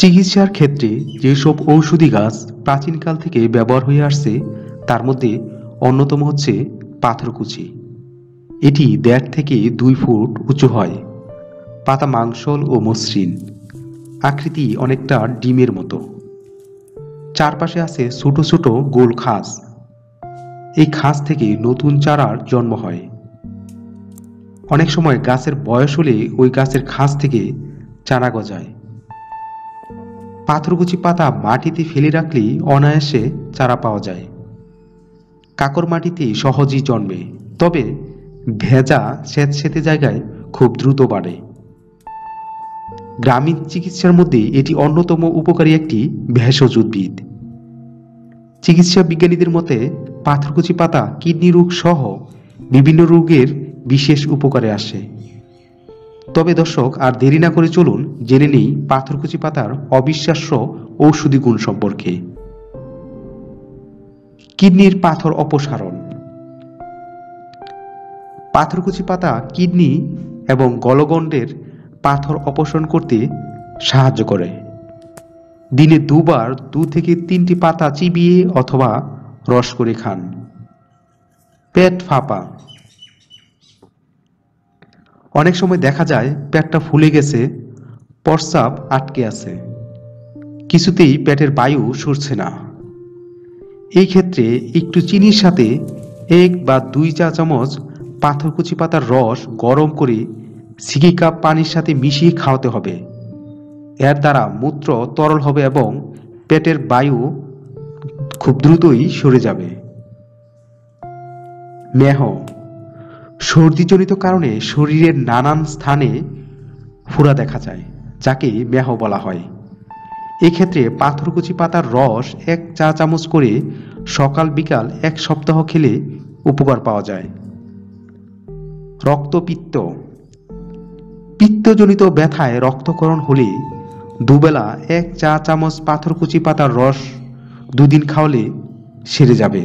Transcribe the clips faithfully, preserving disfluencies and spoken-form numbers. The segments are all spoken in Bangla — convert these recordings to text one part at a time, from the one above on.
চিকিৎসার ক্ষেত্রে যেসব ঔষধি গাছ প্রাচীনকাল থেকে ব্যবহার হয়ে আসছে তার মধ্যে অন্যতম হচ্ছে পাথরকুচি। এটি দেড় থেকে দুই ফুট উঁচু হয়। পাতা মাংসল ও মসৃণ, আকৃতি অনেকটা ডিমের মতো। চারপাশে আছে ছোট ছোট গোল খাস। এই খাস থেকে নতুন চারার জন্ম হয়। অনেক সময় গাছের বয়স হলে ওই গাছের খাস থেকে চারা গজায়। পাথরকুচি পাতা মাটিতে ফেলে রাখলেই অনায়াসে চারা পাওয়া যায়। কাকর মাটিতে সহজেই জন্মে, তবে ভেজা স্যাঁতসেঁতে জায়গায় খুব দ্রুত বাড়ে। গ্রামীণ চিকিৎসার মধ্যে এটি অন্যতম উপকারী একটি ভেষজ উদ্ভিদ। চিকিৎসা বিজ্ঞানীদের মতে পাথরকুচি পাতা কিডনি রোগ সহ বিভিন্ন রোগের বিশেষ উপকারে আসে। তবে দর্শক, আর দেরি না করে চলুন জেনে নেই পাথরকুচি পাতার অবিশ্বাস্য ঔষধি গুণ সম্পর্কে। কিডনির পাথর অপসারণ। পাথরকুচি পাতা কিডনি এবং গলগণ্ডের পাথর অপসারণ করতে সাহায্য করে। দিনে দুবার দু থেকে তিনটি পাতা চিবিয়ে অথবা রস করে খান। পেট ফাঁপা। অনেক সময় দেখা যায় পেটটা ফুলে গেছে, প্রস্রাব আটকে আছে, কিছুতেই পেটের বায়ু সরছে না। এই ক্ষেত্রে একটু চিনির সাথে এক বা দুই চা চামচ পাথরকুচি পাতার রস গরম করে সিকি কাপ পানির সাথে মিশিয়ে খাওয়াতে হবে। এর দ্বারা মূত্র তরল হবে এবং পেটের বায়ু খুব দ্রুতই সরে যাবে। মেহ। সর্দিজনিত কারণে শরীরের নানান স্থানে ফোড়া দেখা যায়, যাকে মেহ বলা হয়। এক্ষেত্রে পাথরকুচি পাতার রস এক চা চামচ করে সকাল বিকাল এক সপ্তাহ খেলে উপকার পাওয়া যায়। রক্তপিত্ত। পিত্তজনিত ব্যথায় রক্তক্ষরণ হলে দুবেলা এক চা চামচ পাথরকুচি পাতার রস দুদিন খাওয়ালে সেরে যাবে।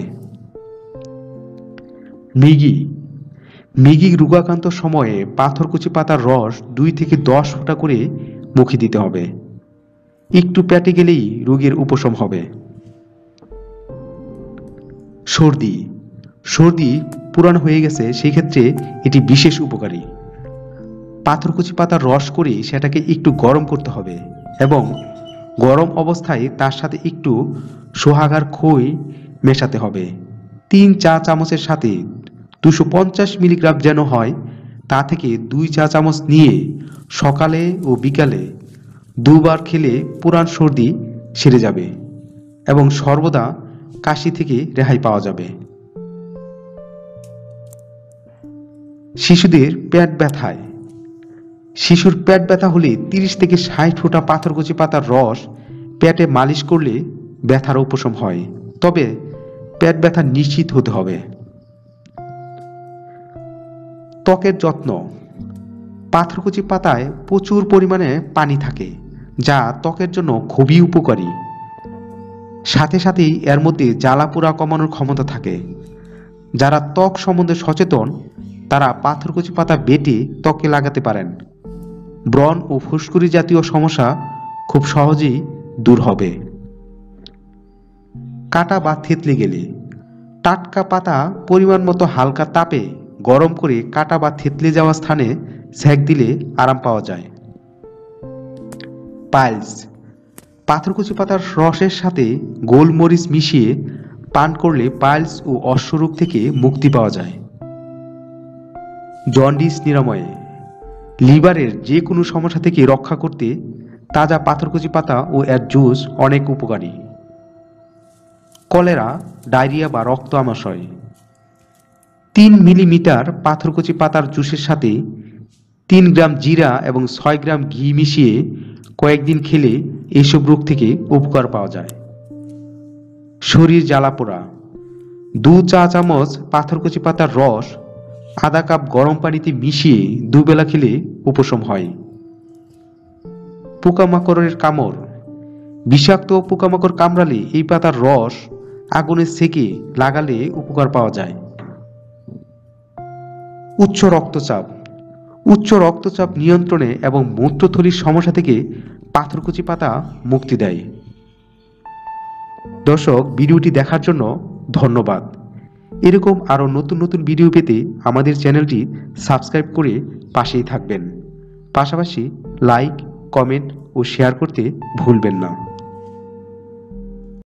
মৃগী। মৃগী রোগাক্রান্ত সময়ে পাথরকুচি পাতার রস দুই থেকে দশ ফোঁটা করে মুখে দিতে হবে। একটু পেটে গেলেই রোগের উপশম হবে। সর্দি। সর্দি পুরানো হয়ে গেছে, সেই ক্ষেত্রে এটি বিশেষ উপকারী। পাথরকুচি পাতার রস করে সেটাকে একটু গরম করতে হবে এবং গরম অবস্থায় তার সাথে একটু সোহাগার খই মেশাতে হবে। তিন চা চামচের সাথে দুশো পঞ্চাশ মিলিগ্রাম যেন হয়, তা থেকে দুই চা চামচ নিয়ে সকালে ও বিকালে দুবার খেলে পুরান সর্দি সেরে যাবে এবং সর্বদা কাশি থেকে রেহাই পাওয়া যাবে। শিশুদের পেট ব্যথায়। শিশুর পেট ব্যথা হলে তিরিশ থেকে ষাট ফোঁটা পাথরকুচি পাতার রস পেটে মালিশ করলে ব্যথার উপশম হয়, তবে পেট ব্যথা নিশ্চিত হতে হবে। ত্বকের যত্ন। পাথরকুচি পাতায় প্রচুর পরিমাণে পানি থাকে, যা ত্বকের জন্য খুবই উপকারী। সাথে সাথেই এর মধ্যে জ্বালাপোড়া কমানোর ক্ষমতা থাকে। যারা ত্বক সম্বন্ধে সচেতন তারা পাথরকুচি পাতা বেটে ত্বকে লাগাতে পারেন। ব্রণ ও ফুসকুড়ি জাতীয় সমস্যা খুব সহজেই দূর হবে। কাটা বা থেতলে গেলে। টাটকা পাতা পরিমাণ মতো হালকা তাপে গরম করে কাটা বা থেতলে যাওয়া স্থানে সেঁক দিলে আরাম পাওয়া যায়। পাইলস। পাথরকুচি পাতার রসের সাথে গোলমরিচ মিশিয়ে পান করলে পাইলস ও অশ্বরোগ থেকে মুক্তি পাওয়া যায়। জন্ডিস নিরাময়ে। লিভারের যে কোনো সমস্যা থেকে রক্ষা করতে তাজা পাথরকুচি পাতা ও এর জুস অনেক উপকারী। কলেরা, ডায়রিয়া বা রক্ত আমাশয়। তিন মিলিমিটার পাথরকুচি পাতার জুসের সাথে তিন গ্রাম জিরা এবং ছয় গ্রাম ঘি মিশিয়ে কয়েকদিন খেলে এইসব রোগ থেকে উপকার পাওয়া যায়। শরীর জ্বালাপোড়া। দু চা চামচ পাথরকুচি পাতার রস আধা কাপ গরম পানিতে মিশিয়ে দুবেলা খেলে উপশম হয়। পোকামাকড়ের কামড়। বিষাক্ত পোকামাকড় কামড়ালে এই পাতার রস আগুনে সেকে লাগালে উপকার পাওয়া যায়। উচ্চ রক্তচাপ। উচ্চ রক্তচাপ নিয়ন্ত্রণে এবং মূত্রথলির সমস্যা থেকে পাথরকুচি পাতা মুক্তি দেয়। দর্শক, ভিডিওটি দেখার জন্য ধন্যবাদ। এরকম আরও নতুন নতুন ভিডিও পেতে আমাদের চ্যানেলটি সাবস্ক্রাইব করে পাশেই থাকবেন। পাশাপাশি লাইক, কমেন্ট ও শেয়ার করতে ভুলবেন না।